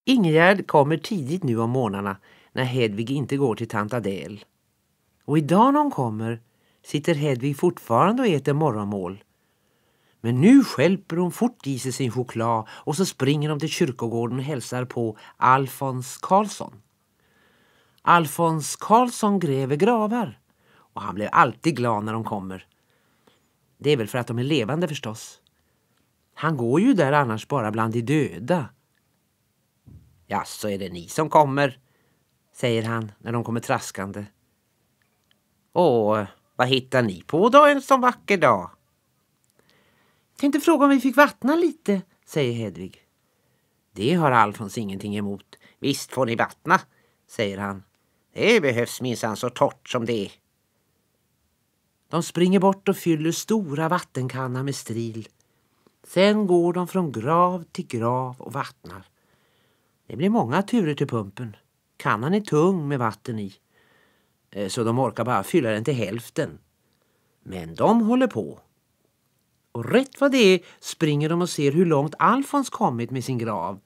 Ingegärd kommer tidigt nu om morgnarna när Hedvig inte går till tant Adel. Och idag när hon kommer sitter Hedvig fortfarande och äter morgonmål. Men nu skälper hon fort i sig sin choklad och så springer de till kyrkogården och hälsar på Alfons Karlsson. Alfons Karlsson gräver gravar och han blir alltid glad när de kommer. Det är väl för att de är levande förstås. Han går ju där annars bara bland de döda. Ja, så är det ni som kommer, säger han när de kommer traskande. Och vad hittar ni på då en sån vacker dag? Tänkte fråga om vi fick vattna lite, säger Hedvig. Det har Alfons ingenting emot. Visst får ni vattna, säger han. Det behövs minsann så torrt som det är. De springer bort och fyller stora vattenkanna med stril. Sen går de från grav till grav och vattnar. Det blir många turer till pumpen. Kannan är tung med vatten i. Så de orkar bara fylla den till hälften. Men de håller på. Och rätt vad det är springer de och ser hur långt Alfons kommit med sin grav.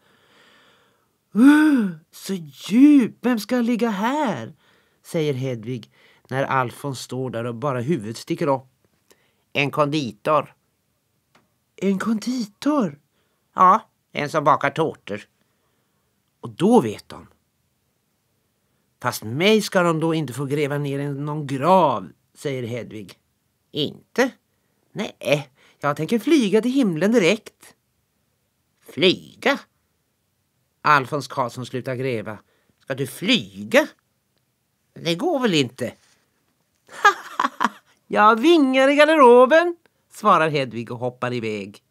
Så djup, vem ska ligga här? Säger Hedvig när Alfons står där och bara huvudet sticker upp. En konditor. En konditor? Ja, en som bakar tårtor. Och då vet de. Fast mig ska de då inte få gräva ner i någon grav, säger Hedvig. Inte? Nej, jag tänker flyga till himlen direkt. Flyga? Alfons Karlsson slutar gräva. Ska du flyga? Det går väl inte? Jag vingar i garderoben, svarar Hedvig och hoppar iväg.